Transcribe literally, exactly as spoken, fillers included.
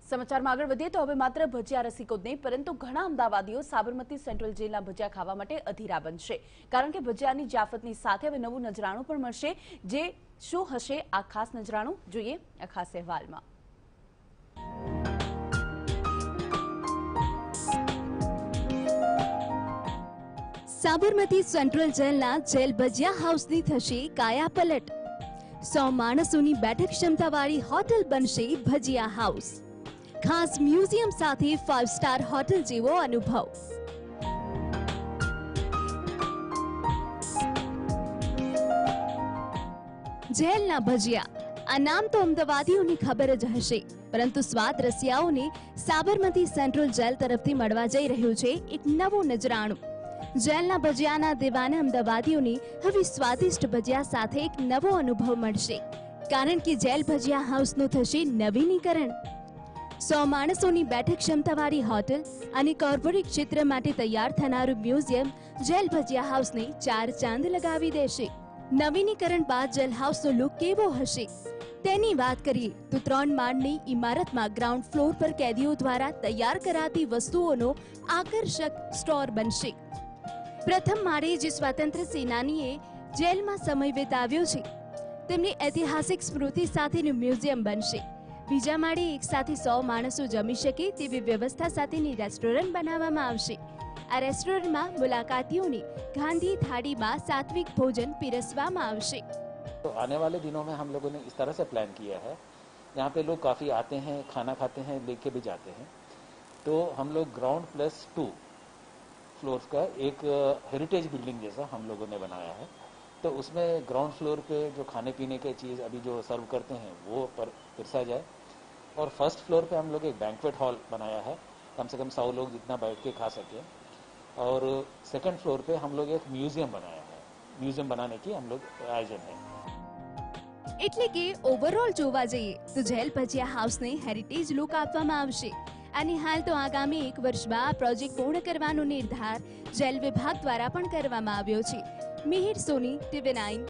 સમાચારમાં આગળ વધીએ તો હવે માત્ર ભજીયા રસિકો જ નહીં પરંતુ ઘણા અમદાવાદીઓ સાબરમતી સેન્ટ્રલ જેલના ભજીયા ખાવા માટે અધીરા બનશે, કારણ કે ભજીયાની જાફતની સાથે હવે નવું નજરાણું પણ મળશે। જે શું હશે આ ખાસ નજરાણું, જોઈએ આ ખાસ અહેવાલમાં। સાબરમતી સેન્ટ્રલ જેલના જેલ ભજીયા હાઉસની થશે કાયા પલટ। સો માણસોની બેઠક ક્ષમતાવાળી હોટલ બનશે ભજીયા હાઉસ। ખાસ મ્યુઝિયમ સાથે ફાઇવ સ્ટાર હોટલ જેવો અનુભવ। જેલના ભજીયા, આ નામ તો અમદાવાદીઓની ખબર જ હશે, પરંતુ સ્વાદ રસિયાઓને સાબરમતી સેન્ટ્રલ જેલ તરફથી મળવા જઈ રહ્યું છે એક નવું નજરાણું। જેલના ભજીયાના દેવાના અમદાવાદીઓને હવે સ્વાદિષ્ટ ભજીયા સાથે એક નવો અનુભવ મળશે, કારણ કે જેલ ભજીયા હાઉસનું થશે નવીનીકરણ। સો માણસોની બેઠક ક્ષમતાવાળી હોટલ અને કોર્પોરેટ ક્ષેત્ર માટે તૈયાર થનારું મ્યુઝિયમ જેલ ભજીયા હાઉસને ચાર ચાંદ લગાવી દેશે। નવીનીકરણ બાદ જેલ હાઉસનો લુક કેવો હશે તેની વાત કરીએ તો ત્રણ માળની ઇમારતમાં ગ્રાઉન્ડ ફ્લોર પર કેદીઓ દ્વારા તૈયાર કરાતી વસ્તુઓનો આકર્ષક સ્ટોર બનશે। પ્રથમ માળે જે સ્વાતંત્ર્ય સેનાનીએ જેલમાં સમય વિતાવ્યો છે તેમની ઐતિહાસિક સ્મૃતિ સાથેનું મ્યુઝિયમ બનશે। બીજા માળે એક સાથે સો માણસો જમી શકે તેવી વ્યવસ્થા સાથેની રેસ્ટોરન્ટ બનાવવામાં આવશે। આ રેસ્ટોરન્ટમાં મુલાકાતીઓને ગાંધી થાળીમાં सात्विक भोजन पिरसवामा आवशे। तो आने वाले दिनों में हम लोगों ने इस तरह से प्लान किया है, यहाँ पे लोग काफ़ी आते हैं, खाना खाते हैं, लेके भी जाते हैं। तो हम लोग ग्राउंड प्लस टू फ्लोर्स का एक हेरिटेज बिल्डिंग जैसा हम लोगों ने बनाया है। तो उसमें ग्राउंड फ्लोर पे जो खाने पीने की चीज़ अभी जो सर्व करते हैं वो पर पिरसा जाए, और फर्स्ट फ्लोर पे हम लोग एक बैंक्वेट हॉल बनाया है, कम से कम सौ लोग जितना बैठ के खा सकें। और सेकंड फ्लोर पे हम लोग एक म्यूजियम बनाया है, म्यूजियम बनाने की हम लोग आयोजन है। એટલે કે ઓવરઓલ જોવા જઈએ તો જેલ ભજીયા હાઉસને હેરિટેજ લુક આપવામાં આવશે, અને હાલ તો આગામી એક વર્ષમાં આ પ્રોજેક્ટ પૂર્ણ કરવાનો નિર્ધાર જેલ વિભાગ દ્વારા પણ કરવામાં આવ્યો છે। Mihir Soni, TV nine.